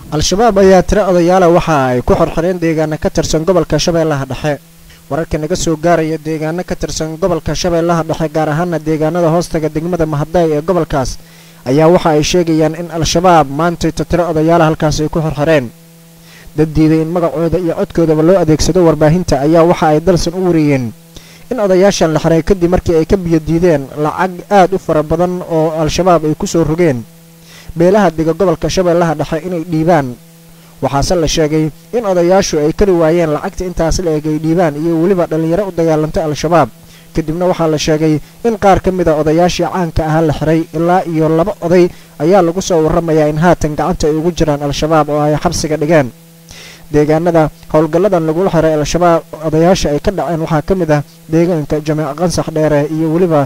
al-shabaab ayaa tiro odayaala waxa ay ku xorxoreen deegaano ka tirsan gobolka shabeellaha dhexe wararka naga soo gaaraya deegaano ka tirsan gobolka shabeellaha dhexe gaar ahaana deegaanada hoostaga degmada mahadaay ee gobolkaas ayaa waxa ay sheegayaan in al-shabaab maantay tiro odayaala halkaas ay ku xorxoreen dad diiday in magacooda iyo codkoodaba loo adeegsado warbaahinta ayaa waxa ay dalsan u wariyeen in odayaashan la xiray kadib markii ay ka biyo diideen lacag aad u fara badan oo al-shabaab ay ku soo rogeen beelaha dega gobolka shabeellaha dhexe inay dhiibaan waxaase la sheegay in odayaashu ay kari waayeen lacagta intaas la eg ay dhiibaan iyo weliba dhallinyaro u dagaalantay al-shabaab kadibna waxaa la sheegay in qaar ka mid a odayaashii caanka ahaa la xiray ilaa iyo 2 oday ayaa lagu soo warramayaa in haatan gacanta ay ugu jiraan al-shabaab oo ay xabsiga dhigeen deegaanada howlgalladan lagula xiray al-shabaab odayaasha ay ka dhaceen waxaa ka mid ah deegaanka Jameec Qansax Dheere iyo weliba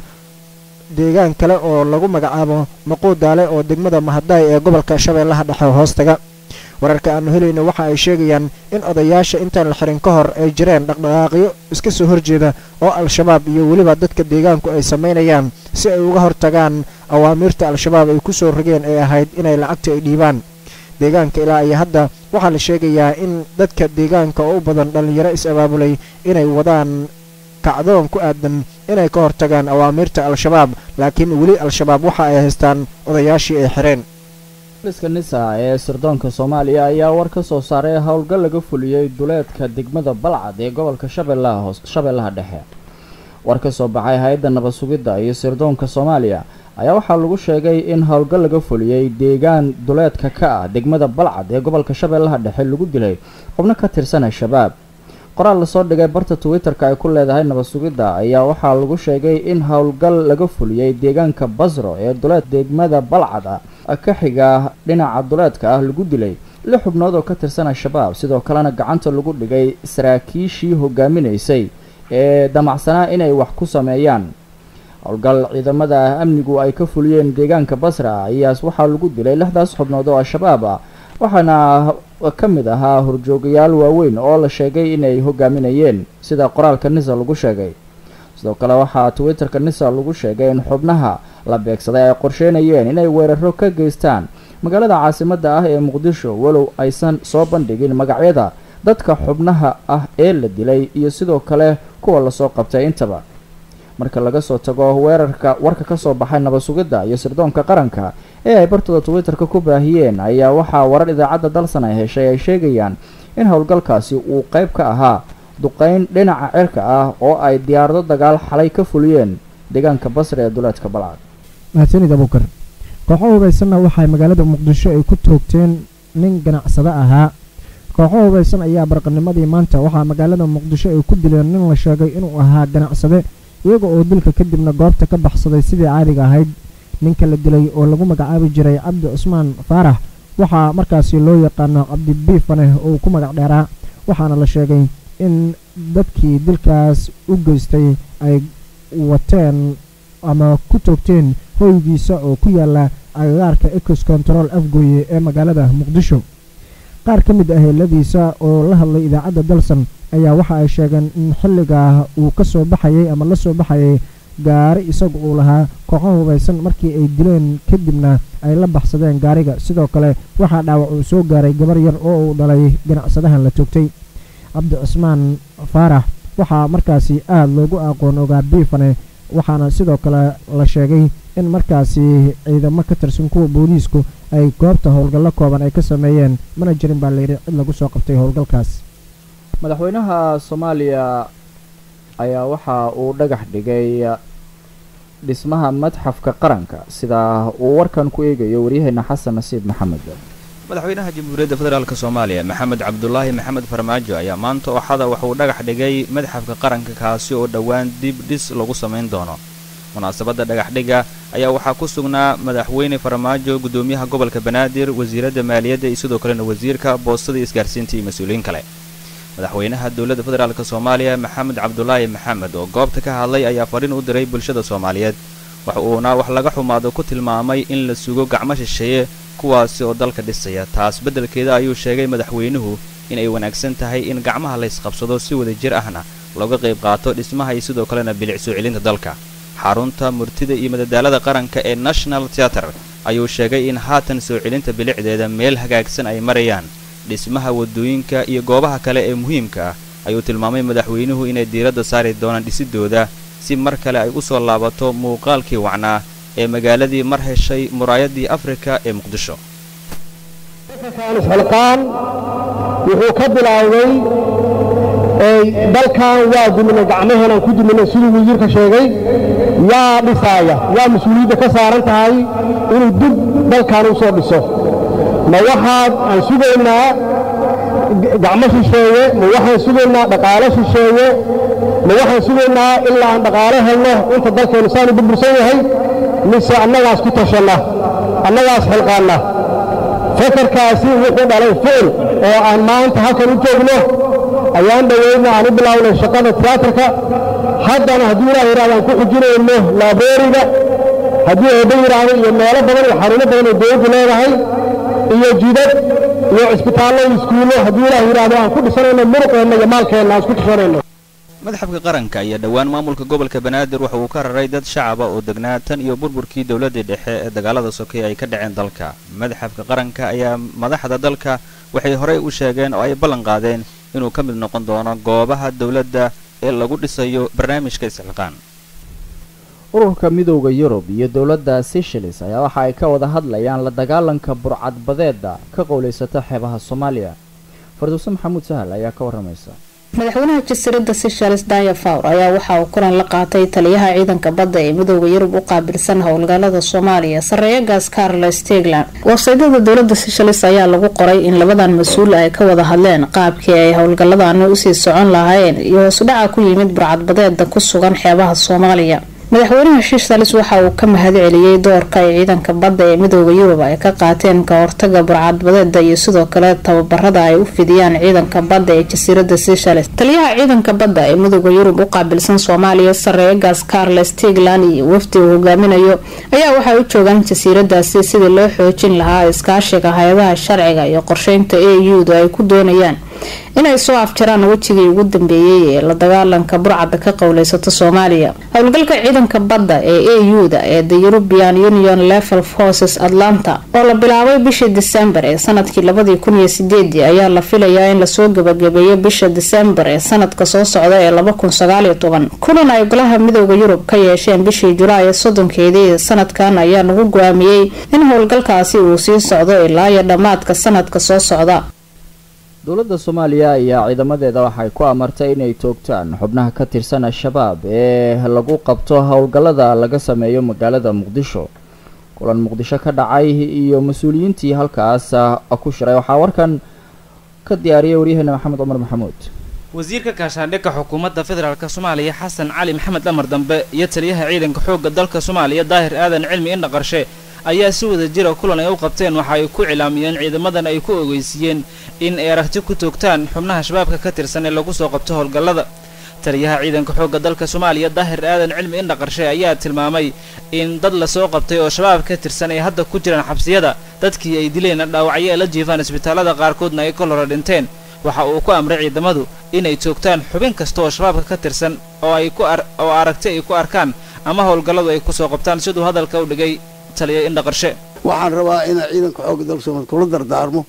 deegaan kale oo lagu magacaabo Maquudaale oo degmada Mahadaay ee gobolka Shabeellaha Dhexe hoostaga wararka aanu helayno waxa ay sheegayaan in odayaasha intaan la xirin ka hor ay jireen dhaqdhaqaaqyo iska soo horjeeda oo al-shabaab iyo weliba dadka deegaanku ay sameynayaan si ay uga hortagaan awaamirta al-shabaab ay ku soo rogeen ee ahayd inay lacagta ay dhiibaan deegaanka ilaa iyo hadda waxaa la sheegayaa in dadka deegaanka oo u badan dhalinyaro is-abaabulay inay wadaan kacdoon ku aadan inay ka hortagaan awaamirta al-shabaab laakiin weli al-shabaab waxa ay haystaan odayaashii ay xireen booliska nisa ee sirdoonka Soomaaliya ayaa war ka soo saaray howlgal laga fuliyay duleedka degmada Balcad ee gobolka Shabeellaha Dhexe war ka soo baxay hay'adda nabad sugidda iyo sirdoonka Soomaaliya ayaa waxaa lagu sheegay in howlgal laga fuliyay deegaan duleedka ka ah degmada Balcad ee gobolka Shabeellaha Dhexe lagu dilay xubno ka tirsan shabaab qoraal la soo dhigay barta Twitter-ka ay ku leedahay nabad sugidda ayaa waxaa lagu sheegay in howlgal laga fuliyay deegaanka Basro ee duleed degmada Balcad ka xiga dhinaca duleedka ah lagu dilay 6 xubnood oo ka tirsan shabaab sidoo kalena gacanta lagu dhigay saraakiishii hogaaminaysay ee damacsanaa inay wax ku sameeyaan howlgal ciidamada amnigu ay ka fuliyeen deegaanka Basra ayaa waxaa lagu dilay 6daas xubnood oo shabaab ah waxaana ka mid ahaa horjoogayaal waaweyn oo la sheegay inay hogaaminayeen sida qoraalka nisa lagu sheegay sidoo kale waxaa Twitter-ka nisa lagu sheegay in xubnaha la beegsaday ay qorsheynayeen inay weeraro ka geystaan magaalada caasimadda ah ee Muqdisho walow aysan soo bandhigin magacyada dadka xubnaha ah ee la dilay iyo sidoo kale kuwa la soo qabtay intaba marka laga soo tago warka ka soo baxay nabad sugidda iyo sirdoonka qaranka ee ay bartooda Twitter-ka ku baahiyeen ayaa waxaa warar idaacadda dalsan ay heshay ay sheegayaan in howlgalkaasi uu qayb ka ahaa duqeyn dhinaca cirka ah oo ay diyaarado dagaal xalay ka fuliyeen deegaanka Basra ee duleedka Balcad mahadsanid Abuukar kooxo hubaysan waxay magaalada Muqdisho ay ku toogteen nin ganacsade ahaa kooxo hubaysan ayaa barqanimadii maanta waxaa magaalada Muqdisho ay ku dileen nin la sheegay inuu ahaa ganacsade iyaga oo dilka kadibna goobta ka baxsaday sidii caadiga ahayd ninka la dilay oo lagu magacaabi jiray Cabdi Cusmaan Faarax waxaa markaasi loo yaqaano Cabdi Biifane oo ku magac dheeraa waxaana la sheegay in dadkii dilkaas u geystay ay wateen ama ku toogteen hoygiisa oo ku yaala agagaarka Eco's Control Afgooye ee magaalada Muqdisho qaar ka mid ah heladiisa oo la hadlay idaacadda dalsan ayaa waxa ay sheegeen in xilliga uu ka soo baxayay ama la soo baxayay gaari isagu uu lahaa kooxo hubaysan markii ay dileen kadibna ay la baxsadeen gaariga sidoo kale waxaa dhaawac uu soo gaaray gabar yar oo uu dhalay ganacsadahan la toogtay Cabdi Cusmaan Faarax waxaa markaasi aad loogu aqoon ogaa Biifane waxaana sidoo kale la sheegay in markaasi ciidamo ka tirsan kuwa booliisku ay goobta howlgallo kooban ay ka sameeyeen mana jirin baa la yiri cid lagu soo qabtay howlgalkaas madaxweynaha Soomaaliya ayaa waxa uu dhagax dhigay dhismaha madxafka qaranka sida uu warkan ku eegayo wariyahayna Xasan Nasiib Maxamed madaxweynaha Jamhuuriyadda Federaalka Soomaaliya Maxamed Cabdullaahi Maxamed Farmaajo ayaa maanta waxada wuxuu dhagax dhigay madxafka qaranka kaasi oo dhawaan dib dhis lagu sameyn doono munaasabada dhagax dhiga ayaa waxaa ku sugnaa madaxweyne Farmaajo gudoomiyaha gobolka Banaadir wasiirada maaliyadda iyo sidoo kale wasiirka boostada isgaarsiinta iyo mas'uuliyiin kale madaxweynaha dawladda federaalka Soomaaliya Maxamed Cabdullaahi Maxamed oo goobta ka hadlay ayaa fariin u diray bulshada Soomaaliyeed waxa uuna wax laga xumaado ku tilmaamay in la sugo gacmo shisheeye kuwaasi oo dalka dhisaya taas bedelkeeda ayuu sheegay madaxweynuhu in ay wanaagsan tahay in gacmaha la isqabsado si wada jir ahna looga qayb qaato dhismaha iyo sidoo kalena bilic soo celinta dalka xarunta murtida iyo madadaalada qaranka ee National Theatre ayuu sheegay in haatan soo celinta bilicdeeda meel hagaagsan ay marayaan dhismaha wadooyinka iyo goobaha kale ee muhiimka ah ayuu tilmaamay madaxweynuhu inay diiradda saari doonaan dhisidooda si mar kale ay u soo laabato muuqaalkii wacnaa ee magaaladii mar heshay muraayadii Afrika ee Muqdisho. halkaan wuxuu ka bilaabay dalkan waa dumina gacmaheena ku dumina sidii wasiirka sheegay yaa dhisaya yaa mas'uuliyadda ka saaran tahay inuu dib dalkan u soo dhiso ma waxaad aan sugaynaa gacmo shisheeye ma waxaan sugaynaa dhaqaale shisheeye ma waxaan sugaynaa ilaa aan dhaqaale helno inta dalkeenu saanu burbursan yahay mise annagaas ku tashanna annagaas xilqaanna fakarkaasi wuxuu dhalay ficil oo aan maanta halkan u joogno ayaan dhaweydna aan u bilownay shaqada tiyaatarka haddana haddii ilaah yidhahdo aan ku xujinayno laabooriga haddii eebba yidhaahdo iyo meelo badan iyo xarumo badan oo dowladdu leedahay iyo jidad iyo cisbitaallo iyo iskuullo haddii ilaah yidhaahdo aan ku dhisanayno muruqeenna iyo maalkeenna aan isku dhisanayno madaxda qaranka ayaa dhawaan maamulka gobolka Banaadir waxa uu ka raray dad shacab ah oo degnaa tan iyo burburkii dawladda dhexe ee dagaalada sokeeye ay ka dhaceen dalka madaxda qaranka ayaa madaxda dalka waxay horey u sheegeen oo ay ballan qaadeen inuu ka mid noqon doono goobaha dawladda ee lagu dhisayo barnaamijka isxilqaan ururka midowga Yurub iyo dawladda Seychelles ayaa waxa ay ka wada hadlayaan la dagaalanka burcadbadeeda ka qowleysata xeebaha Soomaaliya Farduuso Maxamuud Sahal ayaa ka waramaysa madaxweynaha jasiiradda Seychelles Daya Faur ayaa waxa uu kulan la qaatay taliyaha ciidanka badda ee midowga Yurub u qaabilsan howlgallada Soomaaliya Sarreeyagas Carlos Stegland website-da dawladda Seychelles ayaa lagu qoray in labadan mas'uul ay ka wada hadleen qaabkii ay howlgalladan u sii socon lahaayeen iyo hoos u dhaca ku yimid burcadbadeeda ku sugan xeebaha Soomaaliya madaxweynaha Seychelles waxa uu ka mahadceliyay doorka ay ciidanka badda ee midowga Yurub ay ka qaateen ka hortagga burcadbadeeda iyo sidoo kale tababarada ay u fidiyaan ciidanka badda ee jasiiradda Seychelles taliyaha ciidanka badda ee midowga Yurub u qaabilsan Soomaaliya Sarreeyagas Carlos Stegland iyo wafdi uu hogaaminayo ayaa waxa ay u joogaan jasiiraddaasi sidii loo xoojin lahaa iskaashiga hay'adaha sharciga iyo qorsheynta EU-da ay ku doonayaan inay soo afjaraan wajigii ugu dambeeyay ee la dagaalanka burcadda ka qowleysata Soomaaliya howlgalka ciidanka badda ee EU-da ee the European Union Level Forces Atlanta oo la bilaabay bishii December ee sanadkii 2008 ayaa la filayaa in la soo gabagabeeyo bisha December ee sanadka soo socda ee 2019 kulan ay golaha midowga Yurub ka yeesheen bishii July 30keedii sanadkan ayaa lagu go'aamiyay in howlgalkaasi uu sii socdo ilaa dhamaadka sanadka soo socda dawladda Soomaaliya ayaa ciidamadeeda waxay ku amartay inay toogtaan xubnaha ka tirsan Shabaab ee lagu qabto howlgallada laga sameeyo magaalada Muqdisho kulan Muqdisho ka dhacay iyo mas'uuliyiintii halkaas ku shiray waxa warkan ka diyaariyay wariyaheena Maxamed Umar Maxamuud wasiirka kaashaandhigga xukuumadda federaalka Soomaaliya Xasan Cali Maxamed Amar Dambe iyo taliyaha ciidanka xoogga dalka Soomaaliya Daahir Aadan Cilmi Indha Qarshe ayaa si wada jira kulan ay u qabteen waxa ay ku cilaamiyeen ciidamadan ay ku ogeysiyeen in ay aragti ku toogtaan xubnaha shabaabka ka tirsan ee lagu soo qabto howlgallada taliyaha ciidanka xoogga dalka Soomaaliya Daahir Aadan Cilmi Indha Qarshe ayaa tilmaamay in dad la soo qabtay oo shabaab ka tirsan ay hadda ku jiraan xabsiyada dadkii ay dileen dhaawacyo la jiifaan isbitaalada qaarkoodna ay kala dhinteen waxa uu ku amray ciidamadu inay toogtaan xubin kasta oo shabaabka ka tirsan oo ay ku aragti ay ku arkaan ama howlgalladu ay ku soo qabtaan sidoo hadalka u dhigay taliya Indha Qarshe waxaan rabaa in ciidanka xoogga dalka Soomaaliya kula dardaarmo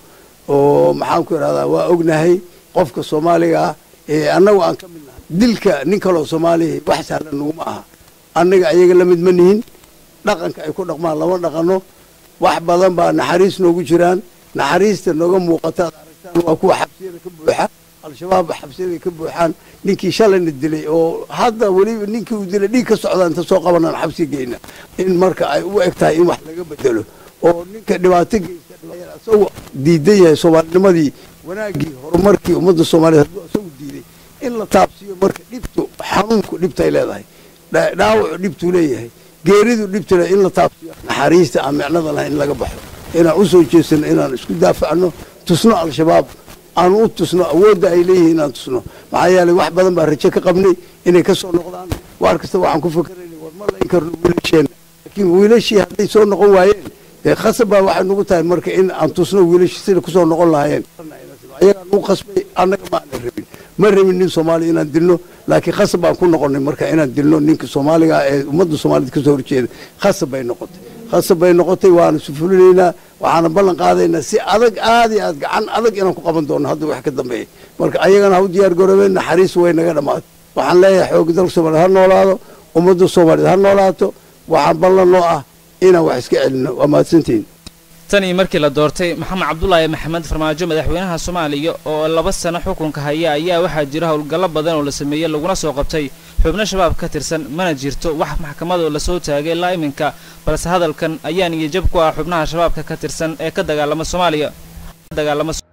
oo maxaan ku yiraahdaa waa ognahay qofka Soomaaliga ee annagu aan ka midnahay dilka nin kale oo Soomaali wax sahlan nuguma aha annaga ayaga la mid ma nihin dhaqanka ay ku dhaqmaan lama dhaqano wax badan baa naxariis noogu jiraan naxariista nooga muuqata aragtaan waa kuwa xabsiyada ka buuxa al-shabaab xabsiyada ka buuxaan ninkii shalayna dilay oo hadda wali ninkii uu dilay dhig ka socda inta soo qabanaan xabsi geeyna in marka ay u egtahay in wax laga bedelo oo ninka dhibaato geysta asagoo diidan yahay Soomaalinimadii wanaagii horumarkii ummadda Soomaaliyeed asagoo diiday in la taabsiyo marka dhibto xanuunku dhibtay leedahay dhaawacu dhibtu leeyahay geeridu dhibtay in la taabsiyo naxariista aan macnada lahayn in laga baxo inaan u soo jeesano inaan isku daafacno tusno al-shabaab aan u tusno awoodda ay leeyihiin aan tusno maxaa yeelay wax badan baa rajo ka qabnay inay ka soo noqdaan waar kasta waxaan ku fakaraynay war ma layn karno wiilasheena laakiin wiilashii hadday soo noqon waayeen dee khasab baa waxay nagu tahay marka in aan tusno wiilashii sida kusoo noqon lahaayeen ayagaa nagu khasbay annaga ma aanan rabin ma rabin nin Soomaali inaan dilno laakiin khasab baan ku noqonnay marka inaan dilno ninka Soomaaliga ee ummadda Soomaaliyeed ka soo horjeeda khasab bay noqotay khasab bay noqotay waana sufulinaynaa waxaana ballan qaadaynaa si adag aad iyo aad gacan adag inaan ku qaban doono hadda wax ka dambeeya marka ayagana ha u diyaar garoobeen naxariis way naga dhammaatay waxaan leeyahay xoogga dalka Soomaaliya ha noolaado ummadda Soomaaliyeed ha noolaato waxaan ballan noo ah inaan wax iska celino waa mahadsantihiin tani markii la doortay maxamed cabdullaahi maxamed farmaajo madaxweynaha Soomaaliya oo 2 sano xukunka haya ayaa waxaa jira howlgallo badan oo la sameeyay laguna soo qabtay xubno shabaab ka tirsan mana jirto wax maxkamad oo la soo taagay ilaa iminka balse hadalkan ayaa niyad jab ku ah xubnaha shabaabka ka tirsan ee ka dagaalama Soomaaliya